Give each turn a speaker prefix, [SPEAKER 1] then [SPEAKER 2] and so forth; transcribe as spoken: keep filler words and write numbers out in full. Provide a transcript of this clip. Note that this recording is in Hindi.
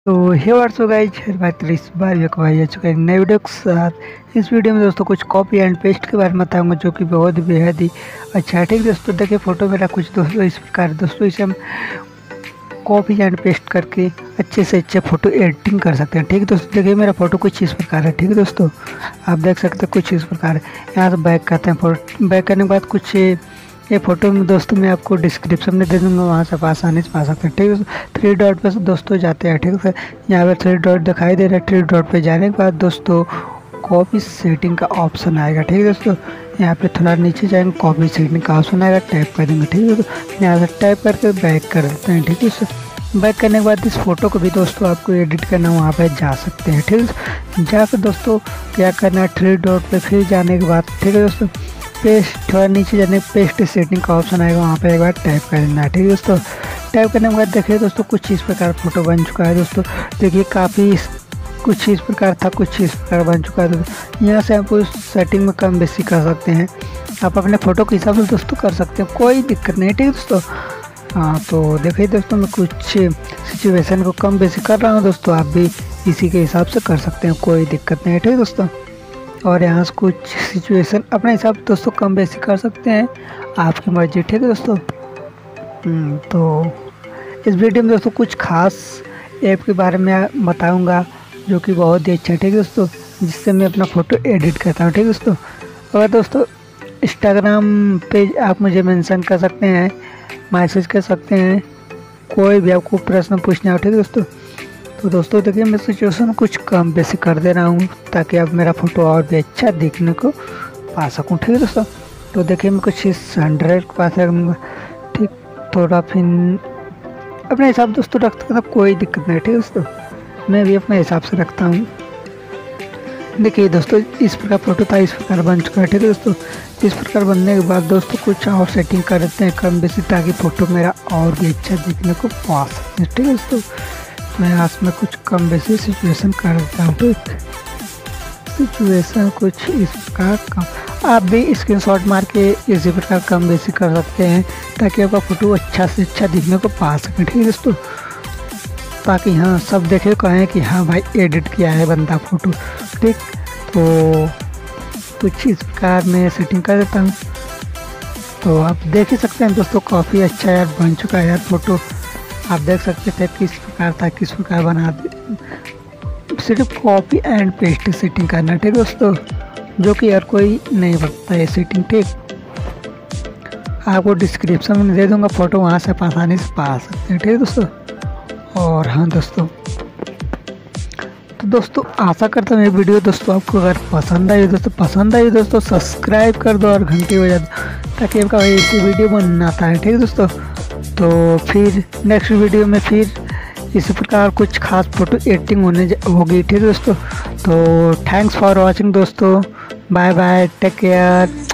[SPEAKER 1] तो हे व्हाट्सअप गाइस, हर बात इस बार एक भाई आ चुका है नए वीडियो के साथ। इस वीडियो में दोस्तों कुछ कॉपी एंड पेस्ट के बारे में बताऊंगा जो कि बहुत बेहद ही अच्छा है। ठीक दोस्तों, देखिए फोटो मेरा कुछ दोस्तों इस प्रकार है। दोस्तों इसे हम कॉपी एंड पेस्ट करके अच्छे से अच्छे फोटो एडिटिंग कर सकते हैं। ठीक है दोस्तों, देखिए मेरा फोटो कुछ इस प्रकार है। ठीक है दोस्तों, आप देख सकते हैं कुछ इस प्रकार है। यहाँ से बैक करते हैं, फोटो बैक करने के बाद कुछ ये फोटो में दोस्तों मैं आपको डिस्क्रिप्शन में दे दूंगा, वहाँ से आप आसानी से पा सकते हैं। ठीक है, थ्री डॉट पे दोस्तों जाते हैं। ठीक है, यहाँ पे थ्री डॉट दिखाई दे रहा है। थ्री डॉट पे जाने के बाद दोस्तों कॉपी सेटिंग का ऑप्शन आएगा। ठीक है दोस्तों, यहाँ पे थोड़ा नीचे जाएंगे, कॉपी सेटिंग का ऑप्शन आएगा, टाइप कर देंगे। ठीक है दोस्तों, यहाँ से टाइप करके बैक कर देते हैं। ठीक है, बैक करने के बाद इस फोटो को भी दोस्तों आपको एडिट करना, वहाँ पे जा सकते हैं। ठीक है, जाकर दोस्तों क्या करना है, थ्री डॉट पे फिर जाने के बाद ठीक है दोस्तों पेस्ट, थोड़ा नीचे जाने पेस्ट सेटिंग का ऑप्शन आएगा, वहाँ पे एक बार टाइप कर देना है। ठीक है दोस्तों, टाइप करने के बाद देखिए दोस्तों कुछ इस प्रकार फोटो बन चुका है। दोस्तों देखिए काफ़ी कुछ इस प्रकार था, कुछ इस प्रकार बन चुका है। दोस्तों यहाँ से आप उस सेटिंग में कम बेसी कर सकते हैं, आप अपने फ़ोटो के हिसाब से दोस्तों कर सकते हैं, कोई दिक्कत नहीं है। ठीक है दोस्तों, हाँ तो देखिए दोस्तों मैं कुछ सिचुएशन को कम बेसी कर रहा हूँ। दोस्तों आप भी इसी के हिसाब से कर सकते हैं, कोई दिक्कत नहीं है। ठीक है दोस्तों, और यहाँ से कुछ सिचुएशन अपने हिसाब से दोस्तों कम बेसी कर सकते हैं, आपकी मर्जी। ठीक है दोस्तों, तो इस वीडियो में दोस्तों कुछ खास ऐप के बारे में बताऊंगा जो कि बहुत ही अच्छा है। ठीक है दोस्तों, जिससे मैं अपना फ़ोटो एडिट करता हूँ। ठीक है दोस्तों, अगर दोस्तों इंस्टाग्राम पे आप मुझे मेंशन कर सकते हैं, मैसेज कर सकते हैं, कोई भी आपको प्रश्न पूछना हो। ठीक है दोस्तों, तो दोस्तों देखिए मैं सिचुएशन कुछ कम बेसी कर दे रहा हूँ ताकि अब मेरा फ़ोटो और भी अच्छा देखने को पा सकूँ। ठीक है दोस्तों, तो देखिए मैं कुछ इस हंड्रेड के पास रखूँगा। ठीक, थोड़ा फिर अपने हिसाब से दोस्तों रख सकता, कोई दिक्कत नहीं। ठीक है दोस्तों, मैं भी अपने हिसाब से रखता हूँ। देखिए दोस्तों इस प्रकार फोटो था, इस प्रकार बन चुका है। ठीक है दोस्तों, इस प्रकार बनने के बाद दोस्तों कुछ और सेटिंग कर देते हैं कम बेसी, ताकि फ़ोटो मेरा और भी अच्छा देखने को पा सकते हैं। ठीक है दोस्तों, मैं यहाँ में कुछ कम बेसी सिचुएशन कर देता हूँ। ठीक, सिचुएशन कुछ इस प्रकार कम, आप भी स्क्रीनशॉट मार के इसी प्रकार कम बेसी कर सकते हैं ताकि आपका फ़ोटो अच्छा से अच्छा दिखने को पा सकें। ठीक है दोस्तों, ताकि हाँ सब देखे कहें कि हाँ भाई एडिट किया है बंदा फ़ोटो। ठीक, तो कुछ इस प्रकार मैं सेटिंग कर देता हूँ। तो आप देख ही सकते हैं दोस्तों काफ़ी अच्छा यार बन चुका है यार फ़ोटो, आप देख सकते थे किस प्रकार था, किस प्रकार बना दे। सिर्फ कॉपी एंड पेस्ट सेटिंग करना। ठीक दोस्तों, जो कि हर कोई नहीं बनता है सेटिंग। ठीक, आपको डिस्क्रिप्शन में दे दूंगा फ़ोटो, वहाँ से आप आसानी से पा सकते हैं। ठीक है दोस्तों, और हाँ दोस्तों, तो दोस्तों आशा करता हूँ ये वीडियो दोस्तों आपको अगर पसंद आई दोस्तों पसंद आई दोस्तों सब्सक्राइब कर दो और घंटी बजा दो ताकि आपका ऐसी वीडियो बनाता है। ठीक है दोस्तों, तो फिर नेक्स्ट वीडियो में फिर इसी प्रकार कुछ खास फोटो एडिटिंग होने होगी। ठीक है दोस्तों, तो थैंक्स फॉर वॉचिंग दोस्तों, बाय बाय, टेक केयर।